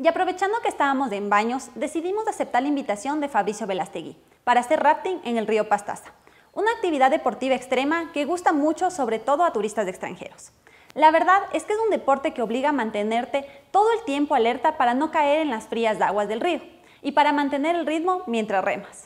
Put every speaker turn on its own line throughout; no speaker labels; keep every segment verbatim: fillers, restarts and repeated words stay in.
Y aprovechando que estábamos en Baños, decidimos aceptar la invitación de Fabricio Velastegui para hacer rafting en el río Pastaza, una actividad deportiva extrema que gusta mucho sobre todo a turistas extranjeros. La verdad es que es un deporte que obliga a mantenerte todo el tiempo alerta para no caer en las frías aguas del río y para mantener el ritmo mientras remas.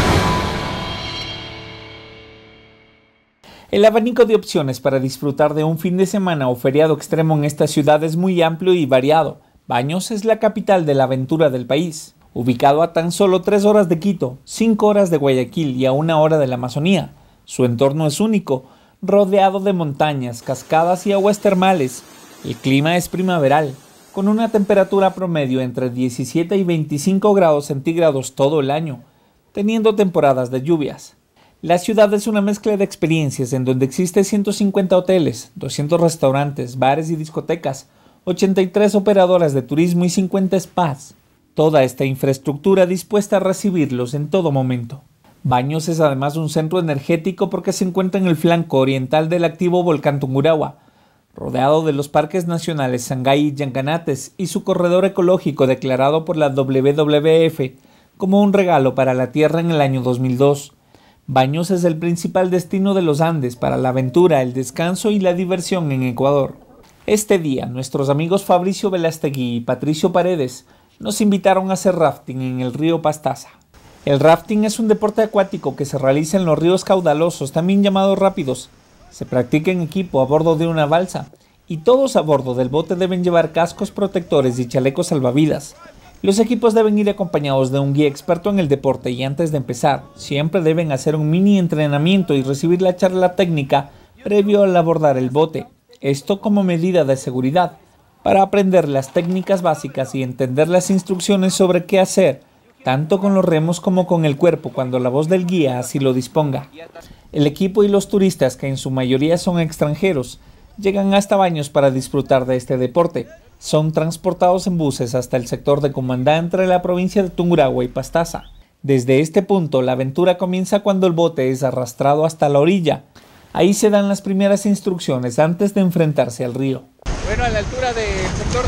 El abanico de opciones para disfrutar de un fin de semana o feriado extremo en esta ciudad es muy amplio y variado. Baños es la capital de la aventura del país, ubicado a tan solo tres horas de Quito, cinco horas de Guayaquil y a una hora de la Amazonía. Su entorno es único, rodeado de montañas, cascadas y aguas termales. El clima es primaveral, con una temperatura promedio entre diecisiete y veinticinco grados centígrados todo el año, teniendo temporadas de lluvias. La ciudad es una mezcla de experiencias en donde existe ciento cincuenta hoteles, doscientos restaurantes, bares y discotecas, ochenta y tres operadoras de turismo y cincuenta spas. Toda esta infraestructura dispuesta a recibirlos en todo momento. Baños es además un centro energético porque se encuentra en el flanco oriental del activo volcán Tungurahua, rodeado de los parques nacionales Sangay y Llanganates y su corredor ecológico declarado por la doble u doble u efe como un regalo para la tierra en el año dos mil dos. Baños es el principal destino de los Andes para la aventura, el descanso y la diversión en Ecuador. Este día, nuestros amigos Fabricio Velastegui y Patricio Paredes nos invitaron a hacer rafting en el río Pastaza. El rafting es un deporte acuático que se realiza en los ríos caudalosos, también llamados rápidos. Se practica en equipo a bordo de una balsa y todos a bordo del bote deben llevar cascos protectores y chalecos salvavidas. Los equipos deben ir acompañados de un guía experto en el deporte y antes de empezar, siempre deben hacer un mini entrenamiento y recibir la charla técnica previo al abordar el bote. Esto como medida de seguridad, para aprender las técnicas básicas y entender las instrucciones sobre qué hacer, tanto con los remos como con el cuerpo cuando la voz del guía así lo disponga. El equipo y los turistas, que en su mayoría son extranjeros, llegan hasta Baños para disfrutar de este deporte. Son transportados en buses hasta el sector de Comandá entre la provincia de Tungurahua y Pastaza. Desde este punto, la aventura comienza cuando el bote es arrastrado hasta la orilla. Ahí se dan las primeras instrucciones antes de enfrentarse al río.
Bueno, a la altura del sector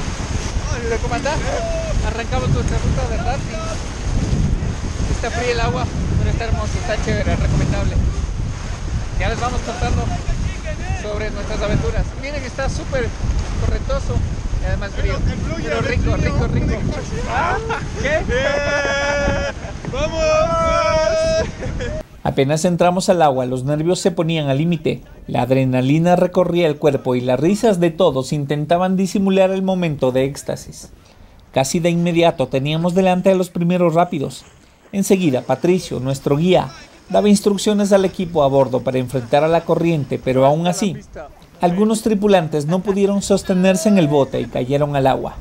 de, de Comandá, arrancamos nuestra ruta de rafting. Está fría el agua, pero está hermoso, está chévere, recomendable. Ya les vamos contando sobre nuestras aventuras. Miren que está súper correntoso y además frío, pero rico, rico, rico. ¿Qué? ¡Vamos!
Apenas entramos al agua, los nervios se ponían al límite, la adrenalina recorría el cuerpo y las risas de todos intentaban disimular el momento de éxtasis. Casi de inmediato teníamos delante a los primeros rápidos. Enseguida, Patricio, nuestro guía, daba instrucciones al equipo a bordo para enfrentar a la corriente, pero aún así, algunos tripulantes no pudieron sostenerse en el bote y cayeron al agua.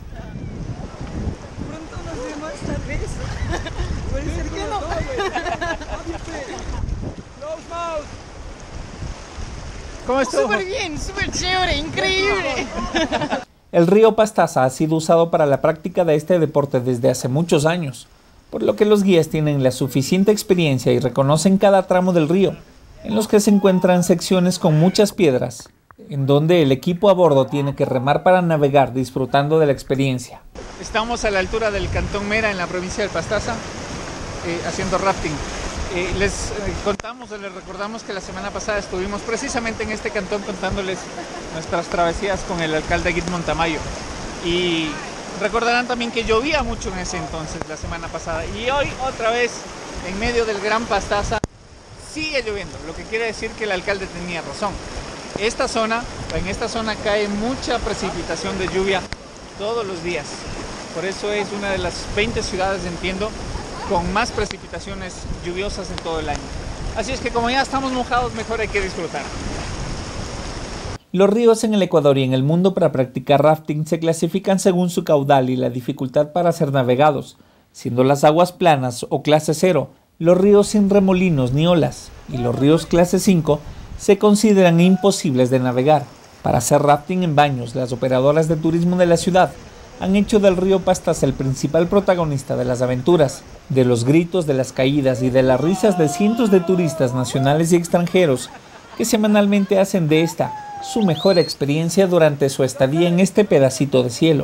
¿Cómo estuvo?
Súper bien, súper chévere, increíble.
El río Pastaza ha sido usado para la práctica de este deporte desde hace muchos años, por lo que los guías tienen la suficiente experiencia y reconocen cada tramo del río, en los que se encuentran secciones con muchas piedras, en donde el equipo a bordo tiene que remar para navegar disfrutando de la experiencia.
Estamos a la altura del Cantón Mera, en la provincia del Pastaza, eh, haciendo rafting. Eh, les eh, contamos, les recordamos que la semana pasada estuvimos precisamente en este cantón contándoles nuestras travesías con el alcalde Guitmont Tamayo. Y recordarán también que llovía mucho en ese entonces, la semana pasada. Y hoy, otra vez, en medio del Gran Pastaza, sigue lloviendo, lo que quiere decir que el alcalde tenía razón. Esta zona, en esta zona cae mucha precipitación de lluvia todos los días. Por eso es una de las veinte ciudades, entiendo, con más precipitaciones lluviosas en todo el año. Así es que como ya estamos mojados, mejor hay que disfrutar.
Los ríos en el Ecuador y en el mundo para practicar rafting se clasifican según su caudal y la dificultad para ser navegados, siendo las aguas planas o clase cero, los ríos sin remolinos ni olas, y los ríos clase cinco se consideran imposibles de navegar. Para hacer rafting en Baños, las operadoras de turismo de la ciudad han hecho del río Pastaza el principal protagonista de las aventuras, de los gritos, de las caídas y de las risas de cientos de turistas nacionales y extranjeros que semanalmente hacen de esta su mejor experiencia durante su estadía en este pedacito de cielo.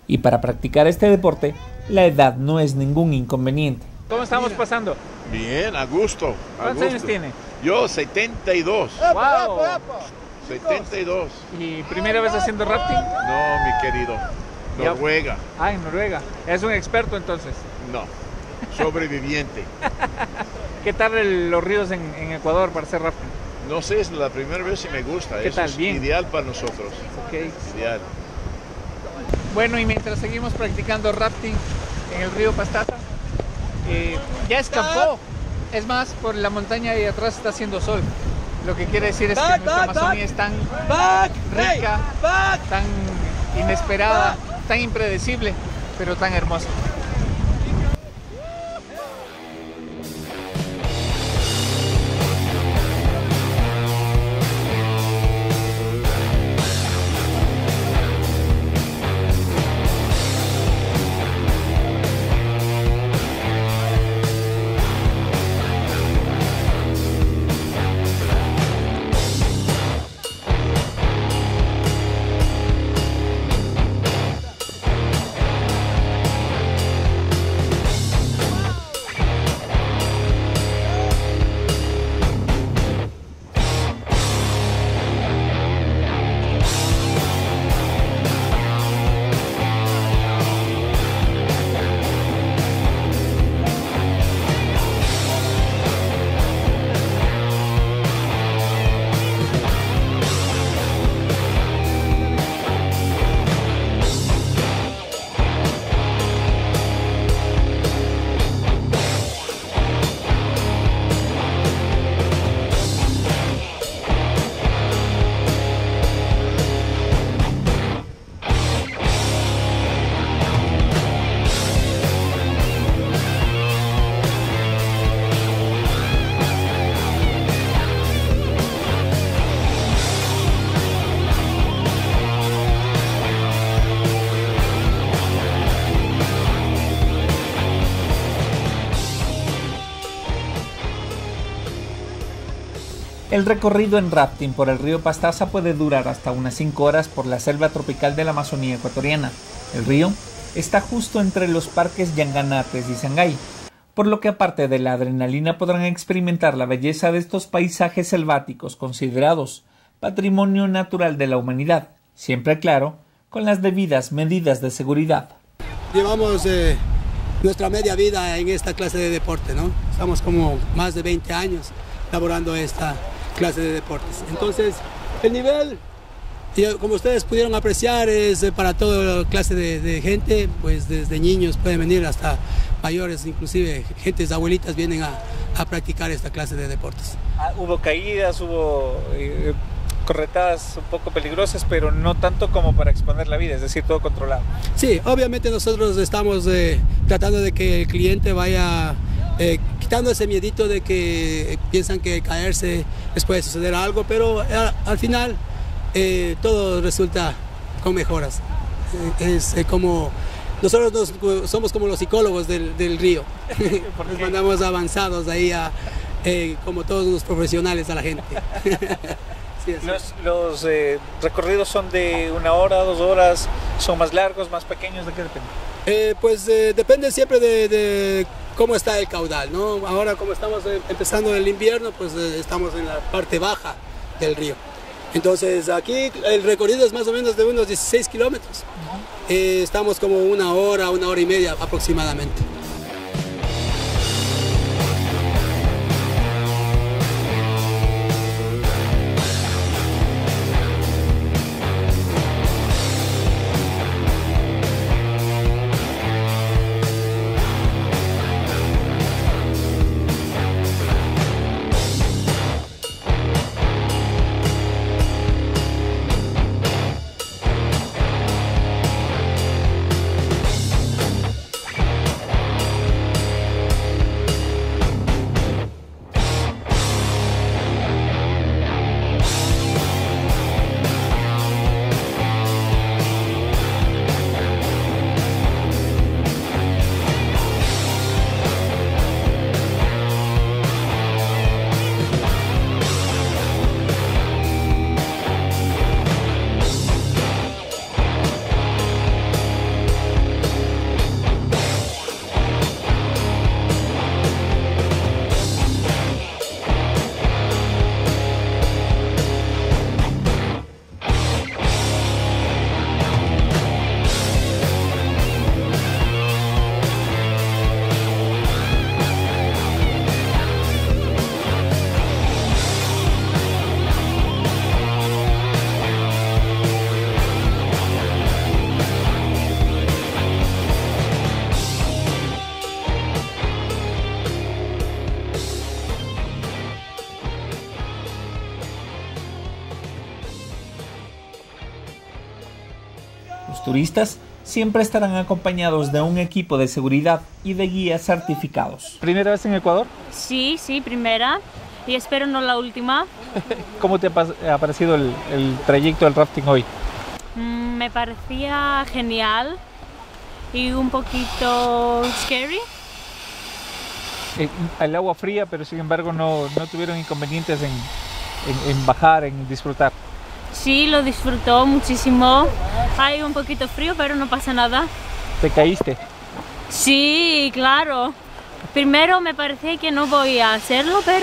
Y para practicar este deporte, la edad no es ningún inconveniente.
¿Cómo estamos pasando?
Bien, a gusto. A
¿Cuántos
gusto.
años tiene?
Yo, setenta y dos.
¡Wow!
setenta y dos.
¿Y primera vez haciendo rafting?
No, mi querido.
Ya.
Noruega.
Ah, en Noruega. ¿Es un experto entonces?
No. Sobreviviente.
¿Qué tal el- los ríos en, en Ecuador para hacer rafting?
No sé, es la primera vez y me gusta.
¿Qué
Eso
tal?
es
Bien.
ideal para nosotros.
Okay.
Ideal.
Bueno, y mientras seguimos practicando rafting en el río Pastaza, eh, ya escapó. Es más, por la montaña de atrás está haciendo sol. Lo que quiere decir es que nuestra Amazonía es tan rica, tan inesperada, tan impredecible, pero tan hermosa.
El recorrido en rafting por el río Pastaza puede durar hasta unas cinco horas por la selva tropical de la Amazonía ecuatoriana. El río está justo entre los parques Yanganates y Sangay, por lo que aparte de la adrenalina podrán experimentar la belleza de estos paisajes selváticos considerados patrimonio natural de la humanidad, siempre claro, con las debidas medidas de seguridad.
Llevamos eh, nuestra media vida en esta clase de deporte, ¿no? Estamos como más de veinte años laborando esta clase de deportes. Entonces, el nivel, como ustedes pudieron apreciar, es para toda clase de, de gente, pues desde niños pueden venir hasta mayores, inclusive gentes abuelitas vienen a, a practicar esta clase de deportes.
Ah, hubo caídas, hubo eh, corretadas un poco peligrosas, pero no tanto como para exponer la vida, es decir, todo controlado.
Sí, obviamente nosotros estamos eh, tratando de que el cliente vaya eh, quitando ese miedito de que piensan que caerse les puede suceder algo, pero al, al final eh, todo resulta con mejoras. Eh, es eh, como nosotros nos, somos como los psicólogos del, del río. Nos mandamos avanzados ahí a, eh, como todos los profesionales a la gente. Sí,
los los eh, recorridos son de una hora, dos horas, son más largos, más pequeños, ¿de qué depende?
Eh, pues eh, depende siempre de, de cómo está el caudal, ¿no? Ahora como estamos eh, empezando el invierno, pues eh, estamos en la parte baja del río. Entonces aquí el recorrido es más o menos de unos dieciséis kilómetros. Eh, estamos como una hora, una hora y media aproximadamente.
turistas siempre estarán acompañados de un equipo de seguridad y de guías certificados.
¿Primera vez en Ecuador?
Sí, sí, primera. Y espero no la última.
¿Cómo te ha parecido el, el trayecto del rafting hoy?
Mm, me parecía genial y un poquito scary.
Eh, el agua fría, pero sin embargo no, no tuvieron inconvenientes en, en, en bajar, en disfrutar.
Sí, lo disfrutó muchísimo. Hay un poquito frío, pero no pasa nada.
¿Te caíste?
Sí, claro. Primero me parecía que no voy a hacerlo, pero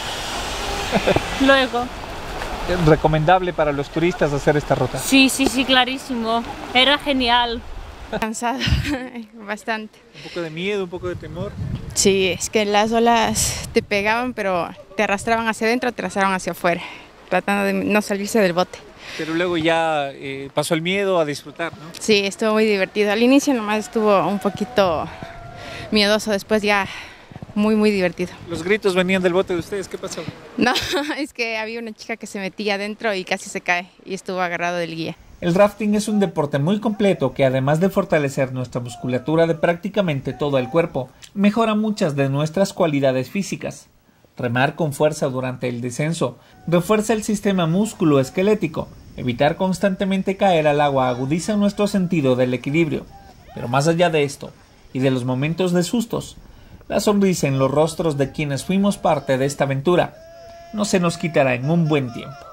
luego.
¿Recomendable para los turistas hacer esta ruta?
Sí, sí, sí, clarísimo. Era genial.
Cansado, bastante.
¿Un poco de miedo, un poco de temor?
Sí, es que las olas te pegaban, pero te arrastraban hacia adentro, te arrastraban hacia afuera, tratando de no salirse del bote.
Pero luego ya eh, pasó el miedo a disfrutar, ¿no?
Sí, estuvo muy divertido. Al inicio nomás estuvo un poquito miedoso, después ya muy, muy divertido.
Los gritos venían del bote de ustedes, ¿qué pasó?
No, es que había una chica que se metía adentro y casi se cae y estuvo agarrado del guía.
El rafting es un deporte muy completo que, además de fortalecer nuestra musculatura de prácticamente todo el cuerpo, mejora muchas de nuestras cualidades físicas. Remar con fuerza durante el descenso refuerza el sistema músculo-esquelético. Evitar constantemente caer al agua agudiza nuestro sentido del equilibrio. Pero más allá de esto, y de los momentos de sustos, la sonrisa en los rostros de quienes fuimos parte de esta aventura no se nos quitará en un buen tiempo.